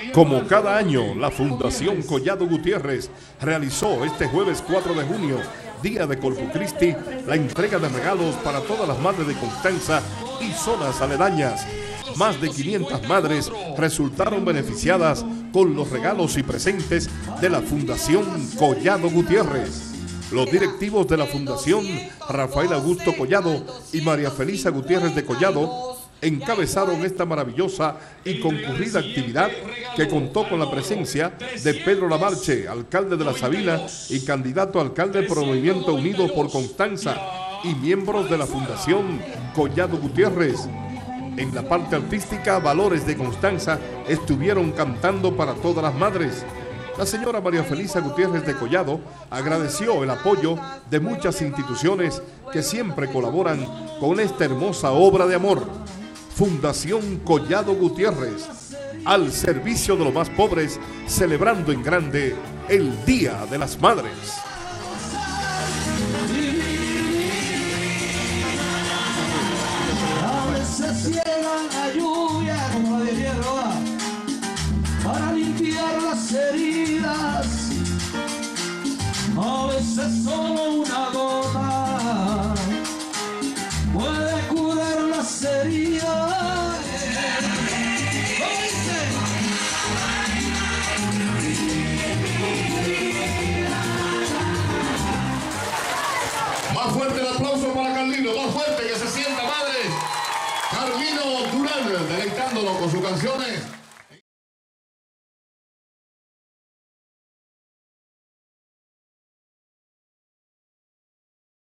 Como cada año, la Fundación Collado Gutiérrez realizó este jueves 4 de junio, día de Corpus Christi, la entrega de regalos para todas las madres de Constanza y zonas aledañas. Más de 500 madres resultaron beneficiadas con los regalos y presentes de la Fundación Collado Gutiérrez. Los directivos de la Fundación, Rafael Augusto Collado y María Felisa Gutiérrez de Collado, encabezaron esta maravillosa y concurrida actividad que contó con la presencia de Pedro Lamarche, alcalde de La Sabina y candidato a alcalde por el Movimiento Unidos por Constanza, y miembros de la Fundación Collado Gutiérrez. En la parte artística, Valores de Constanza estuvieron cantando para todas las madres. La señora María Felisa Gutiérrez de Collado agradeció el apoyo de muchas instituciones que siempre colaboran con esta hermosa obra de amor. Fundación Collado Gutiérrez, al servicio de los más pobres, celebrando en grande el Día de las Madres. A veces llega la lluvia como la de hierro para limpiar las heridas, a veces solo una gota puede curar las heridas. Más fuerte el aplauso para Carlino, más fuerte, que se sienta madre. Carlino Durán, deleitándonos con sus canciones.